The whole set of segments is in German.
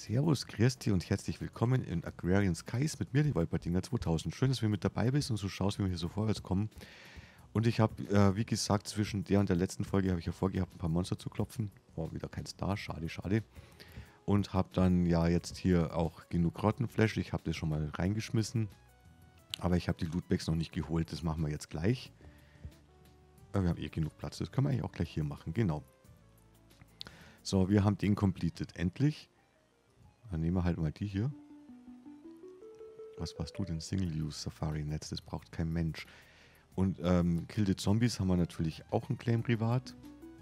Servus, Christi und herzlich willkommen in Agrarian Skies mit mir, die Wolpertinger 2000. Schön, dass du mit dabei bist und so schaust, wie wir hier so vorwärts kommen. Und ich habe, wie gesagt, zwischen der und der letzten Folge habe ich ja vorgehabt, ein paar Monster zu klopfen. War wieder kein Star, schade, schade. Und habe dann ja jetzt hier auch genug Rottenflash. Ich habe das schon mal reingeschmissen. Aber ich habe die Lootbags noch nicht geholt, das machen wir jetzt gleich. Wir haben eh genug Platz, das können wir eigentlich auch gleich hier machen, genau. So, wir haben den completed, endlich. Dann nehmen wir halt mal die hier. Was warst du denn? Single-Use-Safari-Netz, das braucht kein Mensch. Und Kill the Zombies haben wir natürlich auch ein Claim privat.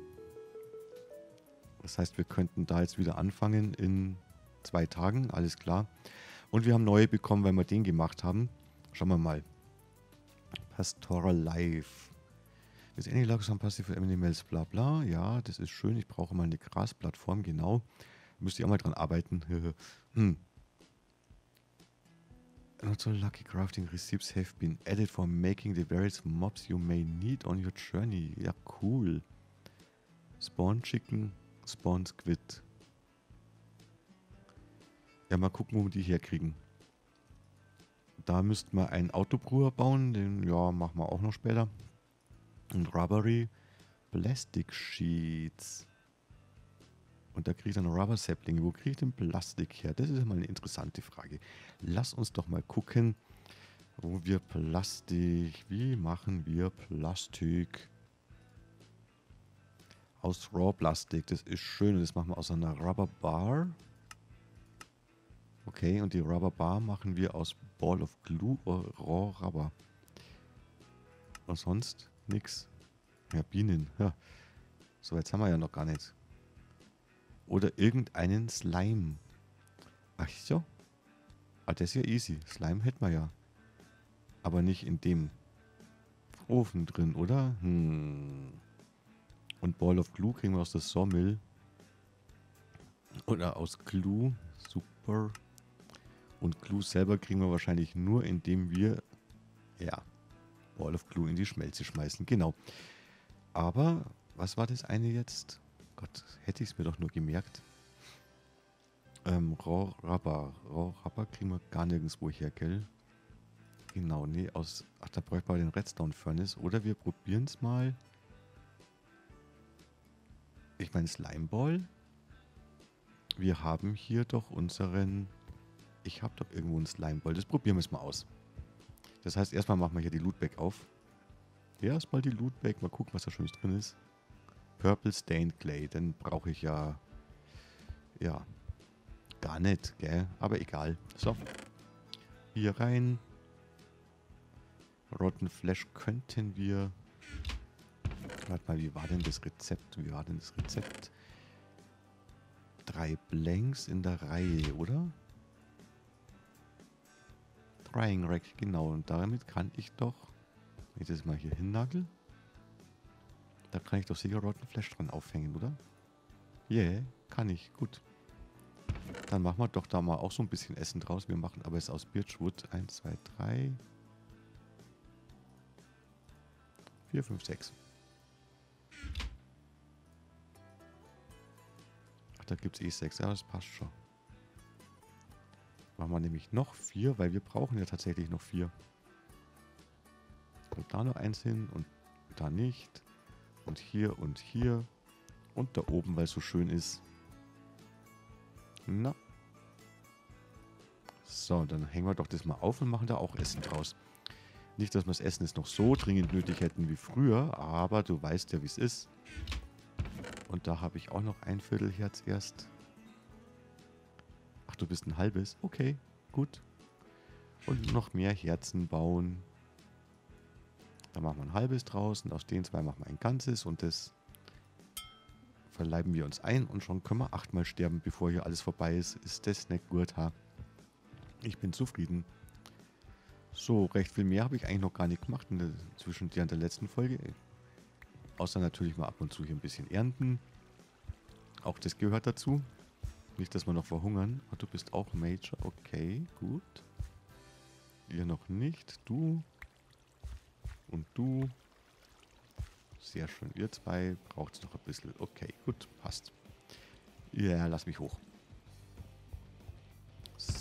Das heißt, wir könnten da jetzt wieder anfangen in 2 Tagen, alles klar. Und wir haben neue bekommen, weil wir den gemacht haben. Schauen wir mal. Pastoral Life. Das Any Logs haben Passive für Animals, bla bla. Ja, das ist schön. Ich brauche mal eine Grasplattform, genau. Müsst ihr auch mal dran arbeiten. Not so lucky crafting receipts have been added for making the various mobs you may need on your journey. Ja, cool. Spawn Chicken, Spawn Squid. Ja, mal gucken, wo wir die herkriegen. Da müssten wir einen Autobrewer bauen. Den, ja, machen wir auch noch später. Und Rubbery Plastic Sheets. Und da kriege ich dann Rubber Sapling. Wo kriege ich den Plastik her? Das ist mal eine interessante Frage. Lass uns doch mal gucken, wo wir Plastik... Wie machen wir Plastik? Aus Raw Plastik. Das ist schön. Und das machen wir aus einer Rubber Bar. Okay, und die Rubber Bar machen wir aus Ball of Glue oder Raw Rubber. Und sonst nix. Ja, Bienen. Ja. So, jetzt haben wir ja noch gar nicht. Oder irgendeinen Slime. Ach so. Ah, das ist ja easy. Slime hätten wir ja. Aber nicht in dem Ofen drin, oder? Und Ball of Glue kriegen wir aus der Sawmill. Oder aus Glue. Super. Und Glue selber kriegen wir wahrscheinlich nur, indem wir, ja, Ball of Glue in die Schmelze schmeißen. Genau. Aber, was war das eine jetzt? Gott, hätte ich es mir doch nur gemerkt. Raw Rubber kriegen wir gar nirgendwo her, gell? Genau, nee, aus... Ach, da bräuchten wir den Redstone Furnace. Oder wir probieren es mal. Ich meine, Slimeball. Wir haben hier doch unseren... Ich habe doch irgendwo einen Slimeball. Das probieren wir es mal aus. Das heißt, erstmal machen wir hier die Lootbag auf. Erstmal die Lootbag. Mal gucken, was da Schönes drin ist. Purple Stained Clay. Den brauche ich ja... Ja... Gar nicht, gell? Aber egal. So. Hier rein. Rotten Flash könnten wir... Warte mal, wie war denn das Rezept? 3 Blanks in der Reihe, oder? Drying Rack, genau. Und damit kann ich doch... Wenn ich das mal hier hinnagel... Da kann ich doch sicher Rotten Flash dran aufhängen, oder? Yeah, kann ich. Gut. Dann machen wir doch da mal auch so ein bisschen Essen draus. Wir machen aber es aus Birchwood. 1, 2, 3... 4, 5, 6. Ach, da gibt es eh 6. Ja, das passt schon. Machen wir nämlich noch 4, weil wir brauchen ja tatsächlich noch 4. Und da noch eins hin und da nicht. Und hier und hier. Und da oben, weil es so schön ist. Na. So, dann hängen wir doch das mal auf und machen da auch Essen draus. Nicht, dass wir das Essen jetzt noch so dringend nötig hätten wie früher, aber du weißt ja, wie es ist. Und da habe ich auch noch ein Viertelherz erst. Ach, du bist ein halbes? Okay, gut. Und noch mehr Herzen bauen. Da machen wir ein halbes draus und aus den 2 machen wir ein ganzes und das verleiben wir uns ein und schon können wir 8-mal sterben, bevor hier alles vorbei ist. Ist das nicht gut, ha? Ich bin zufrieden. So, recht viel mehr habe ich eigentlich noch gar nicht gemacht zwischen der und der letzten Folge. Außer natürlich mal ab und zu hier ein bisschen ernten. Auch das gehört dazu. Nicht, dass wir noch verhungern. Ah, du bist auch Major. Okay, gut. Ihr noch nicht. Du. Und du. Sehr schön. Ihr 2 braucht es noch ein bisschen. Okay, gut. Passt. Ja, lass mich hoch.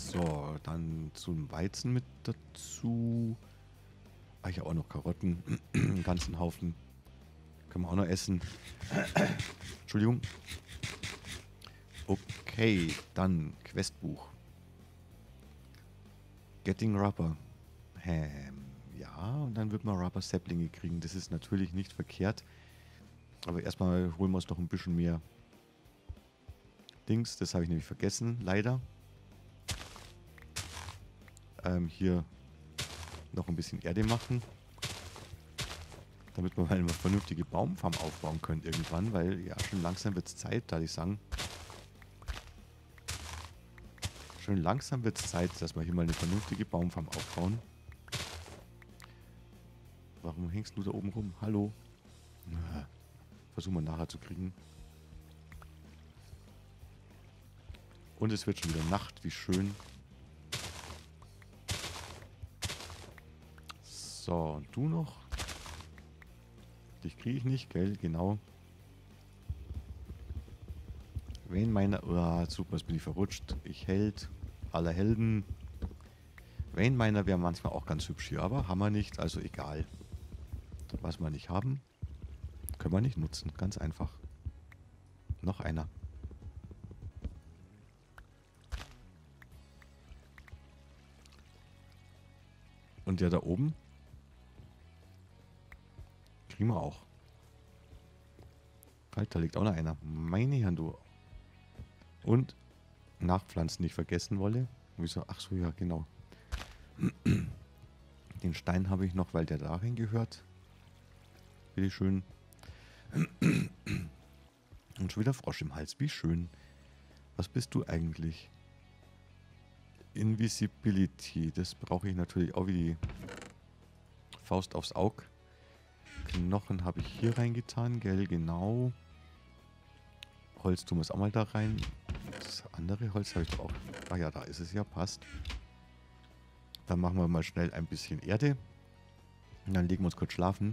So, dann zum Weizen mit dazu. Ah, ich habe auch noch Karotten. Einen ganzen Haufen. Können wir auch noch essen. Entschuldigung. Okay, dann Questbuch. Getting Rubber. Ja, und dann wird man Rubber Saplinge kriegen. Das ist natürlich nicht verkehrt. Aber erstmal holen wir uns noch ein bisschen mehr Dings. Das habe ich nämlich vergessen, leider. Hier noch ein bisschen Erde machen. Damit wir mal eine vernünftige Baumfarm aufbauen können irgendwann. Weil ja, schon langsam wird es Zeit, da ich sagen. Schön langsam wird es Zeit, dass wir hier mal eine vernünftige Baumfarm aufbauen. Warum hängst du da oben rum? Hallo? Versuchen wir nachher zu kriegen. Und es wird schon wieder Nacht, wie schön. So, und du noch? Dich kriege ich nicht, gell? Genau. Wen meiner... Oh, super, jetzt bin ich verrutscht. Ich Held aller Helden. Wayne meiner wäre manchmal auch ganz hübsch hier, aber haben wir nicht, also egal. Was wir nicht haben, können wir nicht nutzen. Ganz einfach. Noch einer. Und der da oben kriegen wir auch. Halt, da liegt auch noch einer. Meine Herren, du. Und nachpflanzen nicht vergessen wolle. Wieso? Ach so, ja, genau. Den Stein habe ich noch, weil der darin gehört. Bitte schön. Und schon wieder Frosch im Hals. Wie schön. Was bist du eigentlich? Invisibility. Das brauche ich natürlich auch wie die Faust aufs Auge. Knochen habe ich hier reingetan, gell? Genau. Holz tun wir es auch mal da rein. Das andere Holz habe ich doch auch. Ah ja, da ist es ja, passt. Dann machen wir mal schnell ein bisschen Erde. Und dann legen wir uns kurz schlafen.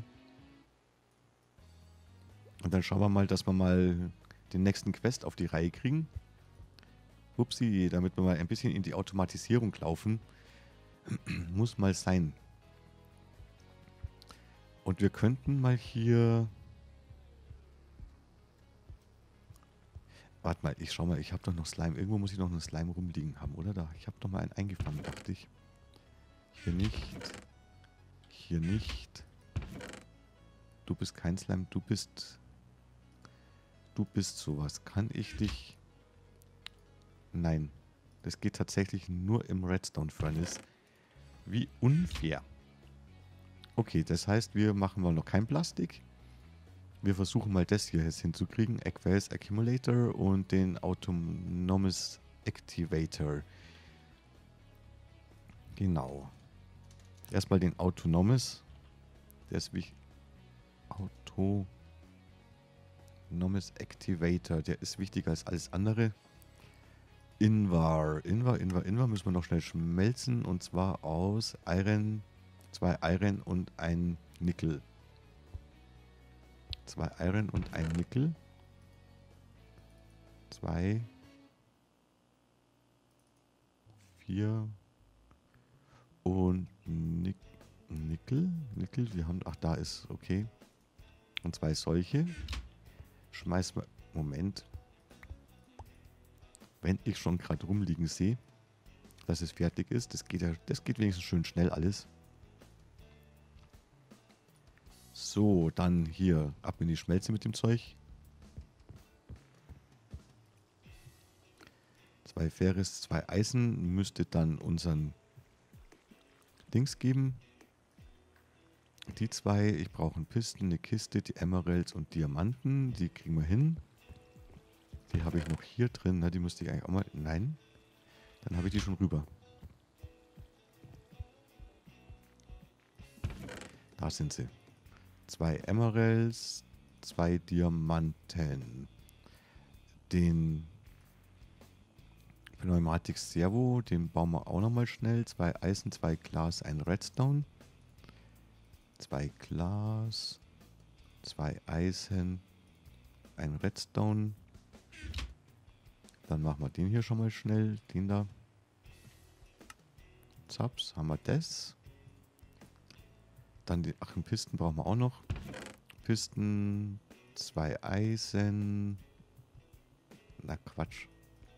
Und dann schauen wir mal, dass wir mal den nächsten Quest auf die Reihe kriegen. Upsi, damit wir mal ein bisschen in die Automatisierung laufen. Muss mal sein. Und wir könnten mal hier... Warte mal, ich schau mal, ich habe doch noch Slime. Irgendwo muss ich noch einen Slime rumliegen haben, oder? Da, ich habe doch mal einen eingefangen, dachte ich. Hier nicht. Hier nicht. Du bist kein Slime, du bist... Du bist sowas. Kann ich dich... Nein. Das geht tatsächlich nur im Redstone Furnace. Wie unfair. Okay, das heißt, wir machen mal noch kein Plastik. Wir versuchen mal das hier jetzt hinzukriegen. Aqueous Accumulator und den Autonomous Activator. Genau. Erstmal den Autonomous. Der ist wie... Autonomous Activator. Der ist wichtiger als alles andere. Invar müssen wir noch schnell schmelzen. Und zwar aus Iron, 2 Iron und ein Nickel. 2 Iron und ein Nickel. 2, 4 und Nickel. Nickel, wir haben... Ach, da ist... Okay. Und 2 solche. Schmeißen wir... Moment. Wenn ich schon gerade rumliegen sehe, dass es fertig ist, das geht wenigstens schön schnell alles. So, dann hier ab in die Schmelze mit dem Zeug. 2 Ferris, 2 Eisen müsste dann unseren Dings geben. Die 2, ich brauche einen Pisten, eine Kiste, die Emeralds und Diamanten, die kriegen wir hin. Die habe ich noch hier drin, ne? Die müsste ich eigentlich auch mal... Nein, dann habe ich die schon rüber. Da sind sie. 2 Emeralds, 2 Diamanten. Den Pneumatik Servo, den bauen wir auch nochmal schnell. 2 Eisen, 2 Glas, ein Redstone. 2 Glas, 2 Eisen, ein Redstone. Dann machen wir den hier schon mal schnell, den da. Zaps, haben wir das. Dann die, ach, Pisten brauchen wir auch noch. Pisten, 2 Eisen. Na Quatsch.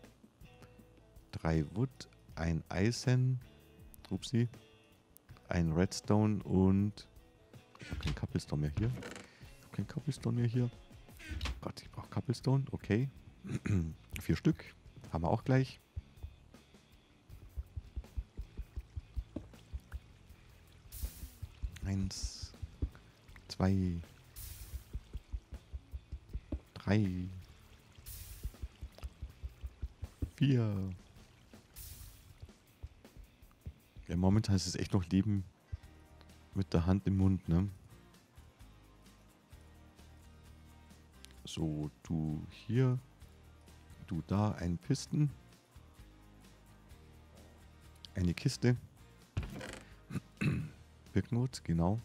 3 Wood, 1 Eisen. Upsi. Ein Redstone und... Ich habe kein Cobblestone mehr hier. Gott, ich brauche Cobblestone. Okay. 4 Stück. Haben wir auch gleich. Eins, 2, 3, 4. Ja, momentan ist es echt noch Leben mit der Hand im Mund, ne? So, du hier, du da, ein Pisten, eine Kiste, Birkenwood, genau.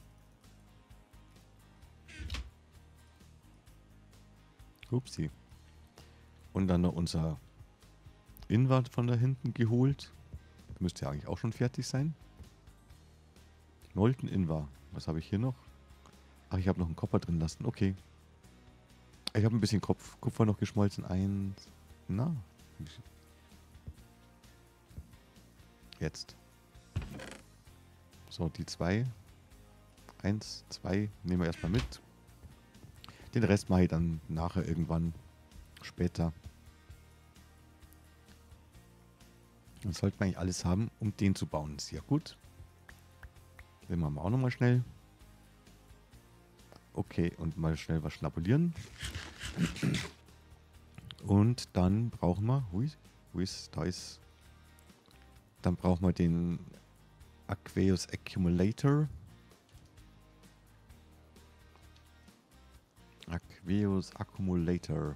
Upsi. Und dann noch unser Inward von da hinten geholt. Müsste ja eigentlich auch schon fertig sein. Molten Invar. Was habe ich hier noch? Ach, ich habe noch einen Kopper drin lassen. Okay. Ich habe ein bisschen Kupfer noch geschmolzen. Eins. Na. Jetzt. So, die 2. 1, 2. Nehmen wir erstmal mit. Den Rest mache ich dann nachher irgendwann. Später. Dann sollten wir eigentlich alles haben, um den zu bauen. Sehr gut. Den machen wir auch nochmal schnell. Okay, und mal schnell was schnabulieren. Und dann brauchen wir... Da ist... Dann brauchen wir den Aqueous Accumulator. Aqueous Accumulator.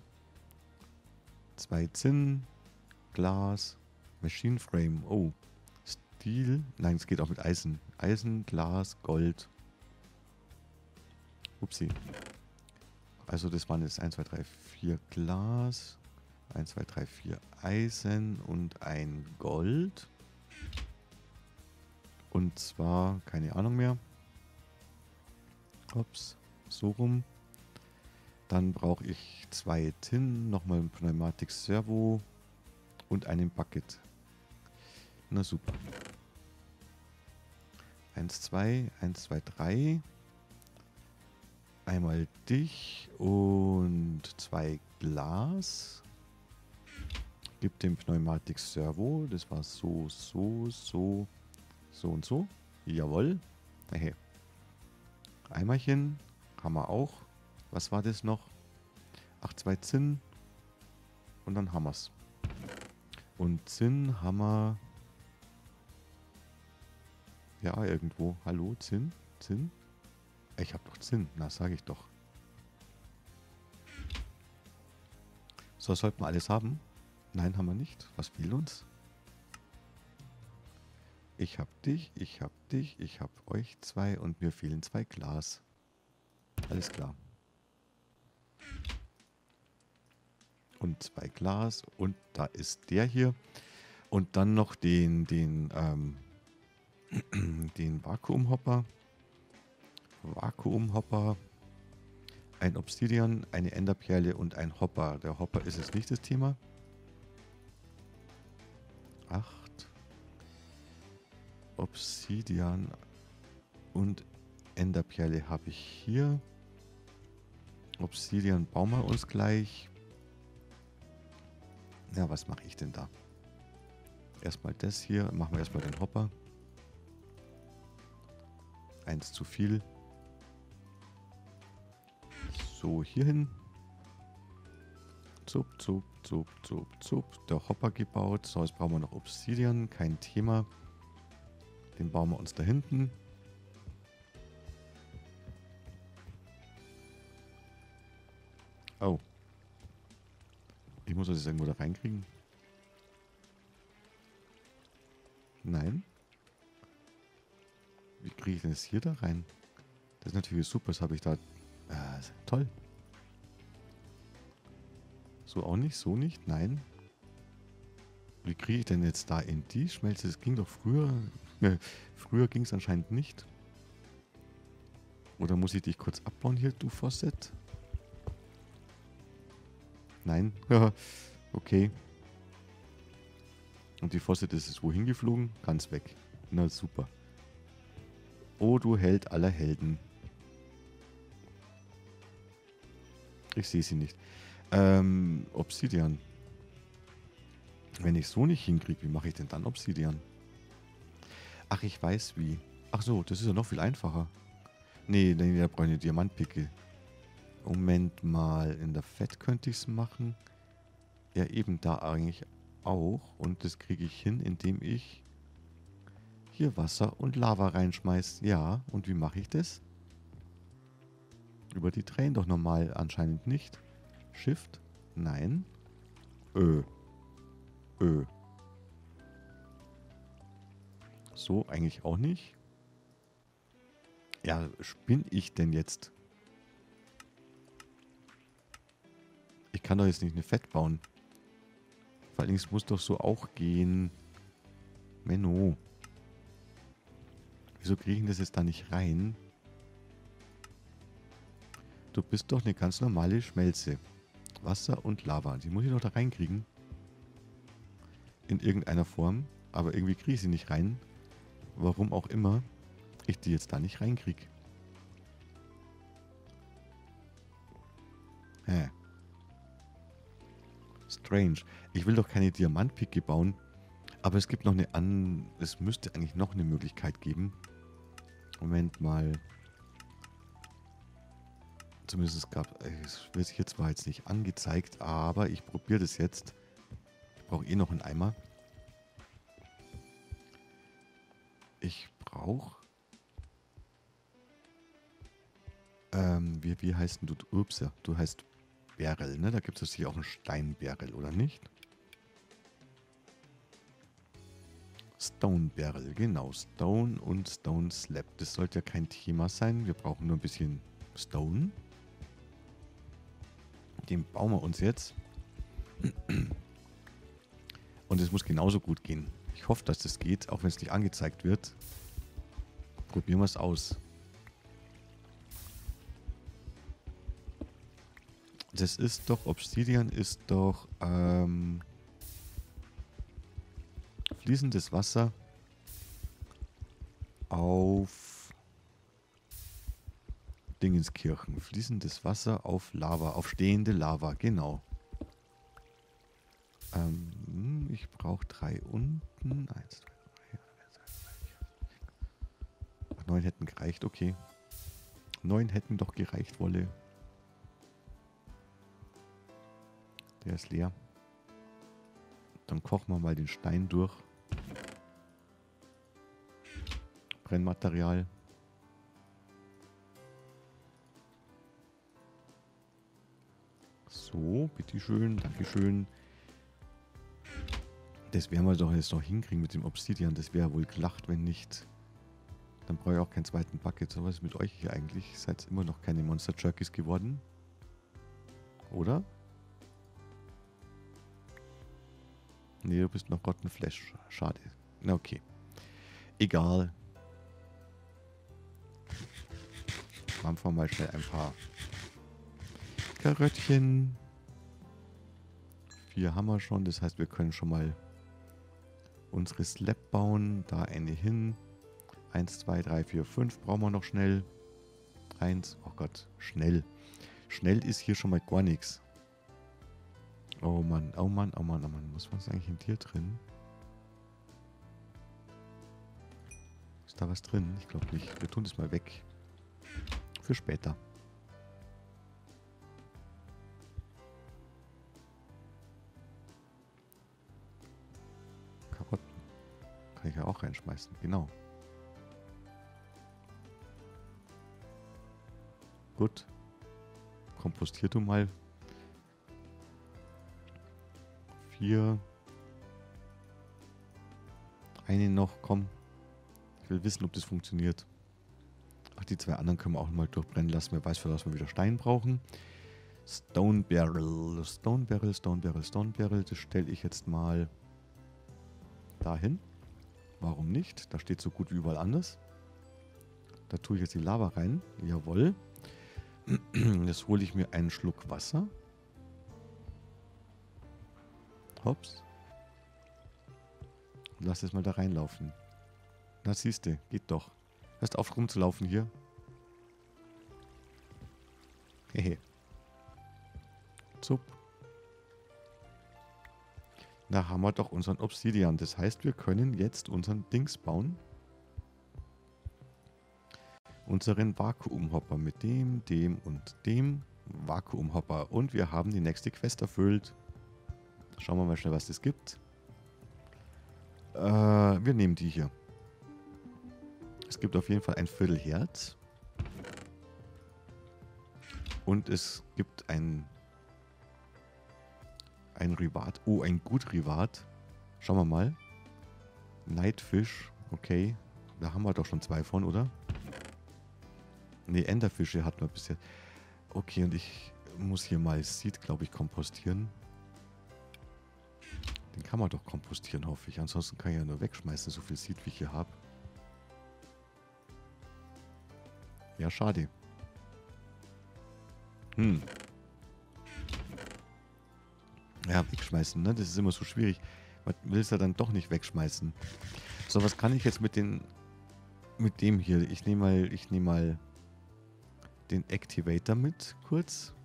2 Zinn, Glas, Machine Frame. Oh, Steel. Nein, es geht auch mit Eisen. Eisen, Glas, Gold. Upsi. Also das waren jetzt 1, 2, 3, 4 Glas. 1, 2, 3, 4 Eisen und ein Gold. Und zwar, keine Ahnung mehr. Ups, so rum. Dann brauche ich 2 Tin, nochmal ein Pneumatik Servo und einen Bucket. Na super. 1, 2, 1, 2, 3. Einmal dich und 2 Glas. Gib dem Pneumatik Servo. Das war so und so. Jawohl. Hey. Eimerchen haben wir auch. Was war das noch? Ach, 2 Zinn. Und dann haben wir es. Und Zinn haben wir... Ja, irgendwo. Hallo, Zinn? Zinn? Ich habe doch Zinn. Na, sage ich doch. So, sollten wir alles haben? Nein, haben wir nicht. Was fehlt uns? Ich hab dich, ich hab dich, ich hab euch 2 und mir fehlen 2 Glas. Alles klar. Und 2 Glas und da ist der hier. Und dann noch den Vakuumhopper. Vakuumhopper. Ein Obsidian, eine Enderperle und ein Hopper. Der Hopper ist jetzt nicht das Thema. 8. Obsidian und Enderperle habe ich hier. Obsidian bauen wir uns gleich. Ja, was mache ich denn da? Erstmal das hier. Machen wir erstmal den Hopper. 1 zu viel. So, hier hin. Zup, zup, zup, zup, zup. Der Hopper gebaut. So, jetzt brauchen wir noch Obsidian. Kein Thema. Den bauen wir uns da hinten. Oh. Ich muss das irgendwo da reinkriegen. Nein. Wie kriege ich denn das hier da rein? Das ist natürlich super. Das habe ich da... toll. So auch nicht, so nicht, nein. Wie kriege ich denn jetzt da in die Schmelze? Das ging doch früher. Früher ging es anscheinend nicht. Oder muss ich dich kurz abbauen hier, du Fosset? Nein? Okay. Und die Fosset ist es wohin geflogen? Ganz weg. Na super. Oh, du Held aller Helden. Ich sehe sie nicht. Obsidian. Wenn ich so nicht hinkriege, wie mache ich denn dann Obsidian? Ach, ich weiß wie. Ach so, das ist ja noch viel einfacher. Nee, da brauche ich eine Diamantpicke. Moment mal, in der Fett könnte ich es machen. Ja, eben da eigentlich auch. Und das kriege ich hin, indem ich hier Wasser und Lava reinschmeiße. Ja, und wie mache ich das? Über die Tränen doch normal anscheinend nicht. Shift? Nein. So eigentlich auch nicht. Ja, spinne ich denn jetzt? Ich kann doch jetzt nicht eine Fett bauen. Vor allem, es muss doch so auch gehen. Menno. Wieso kriege ich das jetzt da nicht rein? Du bist doch eine ganz normale Schmelze. Wasser und Lava. Die muss ich doch da reinkriegen. In irgendeiner Form. Aber irgendwie kriege ich sie nicht rein. Warum auch immer ich die jetzt da nicht reinkriege. Hä? Strange. Ich will doch keine Diamantpicke bauen. Aber es gibt noch eine es müsste eigentlich noch eine Möglichkeit geben. Moment mal. Zumindest es gab, es wird sich jetzt zwar jetzt nicht angezeigt, aber ich probiere das jetzt. Ich brauche eh noch einen Eimer. Ich brauche... wie heißt denn du? Ups, ja, du heißt Beryl, ne? Da gibt es hier auch einen Steinberyl, oder nicht? Stone Beryl, genau. Stone und Stone Slab. Das sollte ja kein Thema sein. Wir brauchen nur ein bisschen Stone. Den bauen wir uns jetzt. Und es muss genauso gut gehen. Ich hoffe, dass das geht, auch wenn es nicht angezeigt wird. Probieren wir es aus. Das ist doch, Obsidian ist doch fließendes Wasser auf Dingenskirchen. Fließendes Wasser auf Lava, auf stehende Lava, genau. Ich brauche 3 unten. 1, 2, 3, 1, 2, 3, 4. 9 hätten gereicht, okay. 9 hätten doch gereicht, Wolle. Der ist leer. Dann kochen wir mal den Stein durch. Brennmaterial. So, bitteschön, dankeschön. Das werden wir doch jetzt noch hinkriegen mit dem Obsidian. Das wäre wohl gelacht, wenn nicht. Dann brauche ich auch keinen zweiten Bucket. So, was ist mit euch hier eigentlich? Seid immer noch keine Monster Jerkies geworden? Oder? Nee, du bist noch Rotten Flash. Schade. Na okay. Egal. Machen wir mal schnell ein paar Karöttchen. 4 haben wir schon. Das heißt, wir können schon mal unsere Slab bauen. Da eine hin. 1, 2, 3, 4, 5 brauchen wir noch schnell. 1. Oh Gott, schnell. Schnell ist hier schon mal gar nichts. Oh Mann, oh Mann, oh Mann, oh Mann. Was war eigentlich in dir drin? Ist da was drin? Ich glaube nicht. Wir tun das mal weg. Für später. Karotten. Kann ich ja auch reinschmeißen. Genau. Gut. Kompostier du mal. 4. Eine noch, komm. Ich will wissen, ob das funktioniert. Ach, die 2 anderen können wir auch mal durchbrennen lassen. Wer weiß, für was wir wieder Stein brauchen. Stone Barrel. Stone Barrel, Stone Barrel, Stone Barrel. Das stelle ich jetzt mal dahin. Warum nicht? Da steht so gut wie überall anders. Da tue ich jetzt die Lava rein. Jawohl. Jetzt hole ich mir einen Schluck Wasser. Hops. Und lass es mal da reinlaufen. Na siehste, geht doch. Hörst auf rumzulaufen hier. Hehe. Zup. Da haben wir doch unseren Obsidian. Das heißt, wir können jetzt unseren Dings bauen. Unseren Vakuumhopper mit dem und dem Vakuumhopper. Und wir haben die nächste Quest erfüllt. Schauen wir mal schnell, was das gibt. Wir nehmen die hier. Es gibt auf jeden Fall ein Viertelherz. Und es gibt ein Rivat. Oh, ein Gut-Rivat. Schauen wir mal. Nightfish. Okay. Da haben wir doch schon 2 von, oder? Ne, Enderfische hatten wir bisher. Okay, und ich muss hier mal Seed, glaube ich, kompostieren. Den kann man doch kompostieren, hoffe ich. Ansonsten kann ich ja nur wegschmeißen, so viel Seed, wie ich hier habe. Ja, schade. Ja, wegschmeißen, ne? Das ist immer so schwierig. Man will es ja dann doch nicht wegschmeißen. So, was kann ich jetzt mit dem hier? Ich nehme mal den Activator mit, kurz.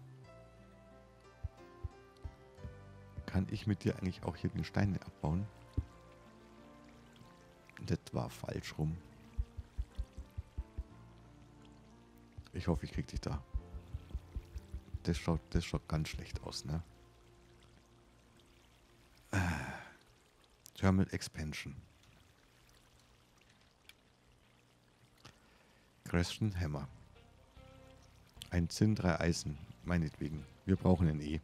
Kann ich mit dir eigentlich auch hier den Stein abbauen? Das war falsch rum. Ich hoffe, ich krieg dich da. Das schaut ganz schlecht aus, ne? Thermal Expansion. Crescent Hammer. Ein Zinn, 3 Eisen. Meinetwegen. Wir brauchen ein E.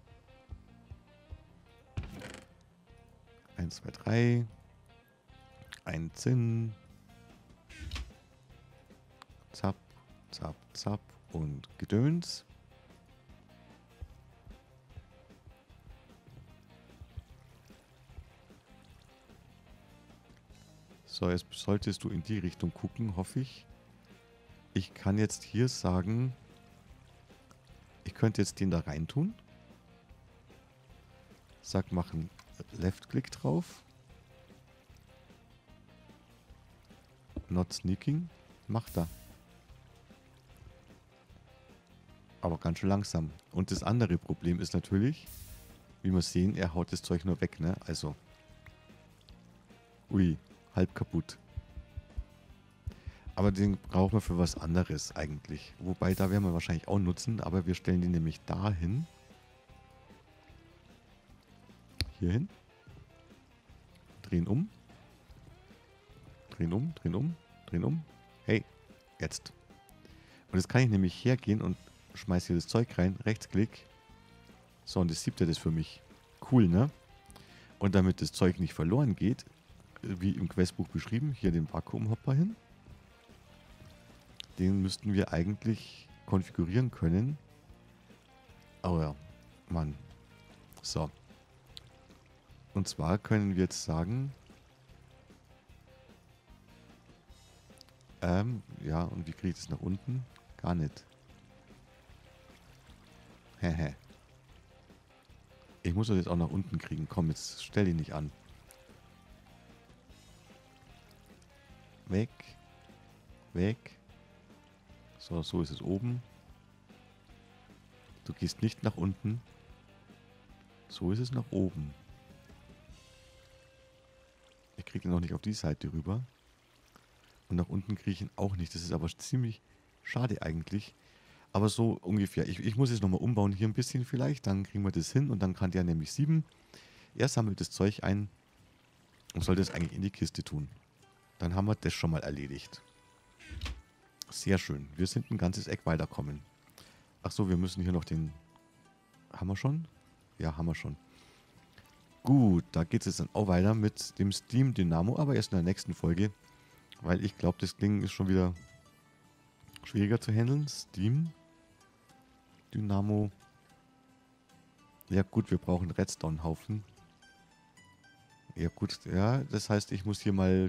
1, 2, 3. Ein Zinn. Zap, zap, zap. Und Gedöns. So, jetzt solltest du in die Richtung gucken, hoffe ich. Ich kann jetzt hier sagen, ich könnte jetzt den da rein tun. Sag, machen Left-Click drauf. Not sneaking. Macht er. Aber ganz schön langsam. Und das andere Problem ist natürlich, wie wir sehen, er haut das Zeug nur weg, ne? Also. Ui, halb kaputt. Aber den brauchen wir für was anderes eigentlich. Wobei, da werden wir wahrscheinlich auch nutzen, aber wir stellen den nämlich dahin. Hier hin. Drehen um. Drehen um, drehen um, drehen um. Hey, jetzt. Und jetzt kann ich nämlich hergehen und schmeiße hier das Zeug rein. Rechtsklick. So, und das siebt er das für mich. Cool, ne? Und damit das Zeug nicht verloren geht, wie im Questbuch beschrieben, hier den Vakuumhopper hin. Den müssten wir eigentlich konfigurieren können. Oh ja, Mann. So. Und zwar können wir jetzt sagen, ja, und wie kriege ich das nach unten? Gar nicht. Hehe. Ich muss das jetzt auch nach unten kriegen. Komm, jetzt stell ihn nicht an. Weg. Weg. So, so ist es oben. Du gehst nicht nach unten. So ist es nach oben. Ich kriege ihn noch nicht auf die Seite rüber. Und nach unten kriege ich ihn auch nicht. Das ist aber ziemlich schade eigentlich. Aber so ungefähr. Ich muss jetzt nochmal umbauen hier ein bisschen vielleicht. Dann kriegen wir das hin und dann kann der nämlich 7. Er sammelt das Zeug ein und soll das eigentlich in die Kiste tun. Dann haben wir das schon mal erledigt. Sehr schön. Wir sind ein ganzes Eck weiterkommen. Ach so, wir müssen hier noch den... Haben wir schon? Ja, haben wir schon. Gut, da geht es jetzt dann auch weiter mit dem Steam Dynamo, aber erst in der nächsten Folge. Weil ich glaube, das Ding ist schon wieder schwieriger zu handeln. Steam Dynamo. Ja gut, wir brauchen Redstone-Haufen. Ja gut, ja, das heißt, ich muss hier mal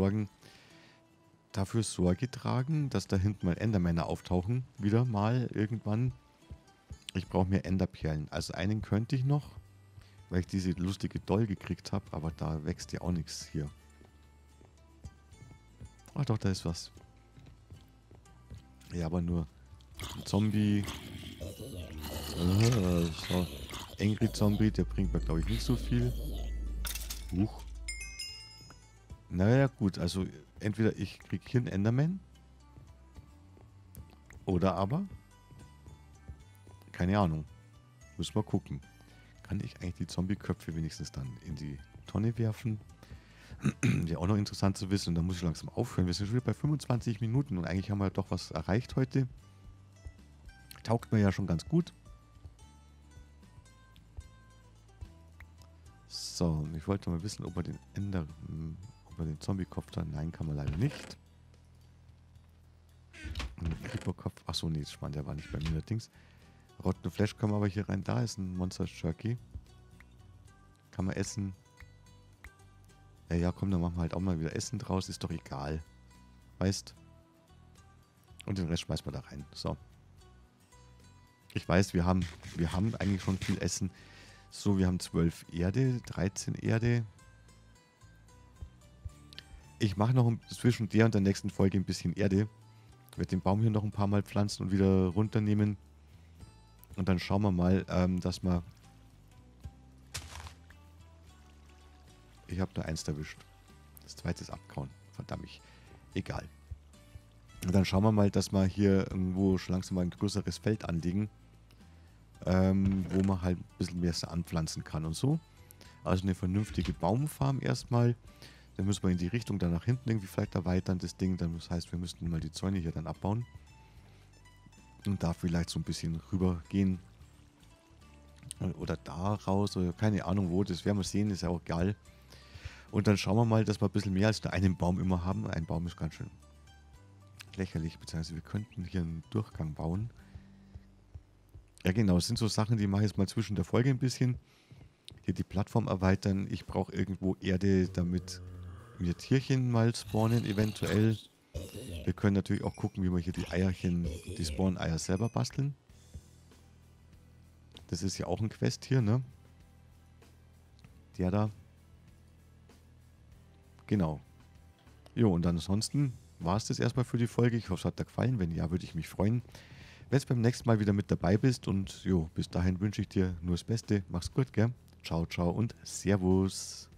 dafür Sorge tragen, dass da hinten mal Endermänner auftauchen. Wieder mal irgendwann. Ich brauche mehr Enderperlen. Also einen könnte ich noch, weil ich diese lustige Doll gekriegt habe, aber da wächst ja auch nichts hier. Ach doch, da ist was. Ja, aber nur ein Zombie. So. Angry Zombie, der bringt mir, glaube ich, nicht so viel. Huch. Naja, gut, also entweder ich kriege hier einen Enderman oder aber, keine Ahnung, müssen wir gucken. Kann ich eigentlich die Zombie-Köpfe wenigstens dann in die Tonne werfen? Ja, auch noch interessant zu wissen. Und da muss ich langsam aufhören. Wir sind schon wieder bei 25 Minuten und eigentlich haben wir doch was erreicht heute. Taugt mir ja schon ganz gut. So, ich wollte mal wissen, ob man ob man den Zombie-Kopf da... Nein, kann man leider nicht. Ein Creeper-Kopf... Achso, nee, das Spann, der war nicht bei mir allerdings. Rotten Flash können wir aber hier rein. Da ist ein Monster Jerky. Kann man essen. Ja, komm, dann machen wir halt auch mal wieder Essen draus. Ist doch egal. Weißt? Und den Rest schmeißen wir da rein. So. Ich weiß, wir haben eigentlich schon viel Essen. So, wir haben 12 Erde, 13 Erde. Ich mache noch zwischen der und der nächsten Folge ein bisschen Erde. Ich werde den Baum hier noch ein paar Mal pflanzen und wieder runternehmen. Und dann schauen wir mal, dass wir... Ich habe nur eins erwischt. Das zweite ist abgehauen. Verdammt. Egal. Und dann schauen wir mal, dass wir hier irgendwo schon langsam mal ein größeres Feld anlegen. Wo man halt ein bisschen mehr anpflanzen kann und so. Also eine vernünftige Baumfarm erstmal. Dann müssen wir in die Richtung dann nach hinten irgendwie vielleicht erweitern, das Ding. Dann, das heißt, wir müssten mal die Zäune hier dann abbauen. Und da vielleicht so ein bisschen rüber gehen. Oder da raus, oder keine Ahnung wo. Das werden wir sehen, ist ja auch geil. Und dann schauen wir mal, dass wir ein bisschen mehr als nur einen Baum immer haben. Ein Baum ist ganz schön lächerlich, beziehungsweise wir könnten hier einen Durchgang bauen. Ja genau, es sind so Sachen, die mache ich jetzt mal zwischen der Folge ein bisschen. Hier die Plattform erweitern. Ich brauche irgendwo Erde, damit wir Tierchen mal spawnen eventuell. Wir können natürlich auch gucken, wie wir hier die Eierchen, die Spawn-Eier selber basteln. Das ist ja auch ein Quest hier, ne? Der da. Genau. Jo, und ansonsten war es das erstmal für die Folge. Ich hoffe, es hat dir gefallen. Wenn ja, würde ich mich freuen, wenn du beim nächsten Mal wieder mit dabei bist. Und jo, bis dahin wünsche ich dir nur das Beste. Mach's gut, gell? Ciao, ciao und Servus.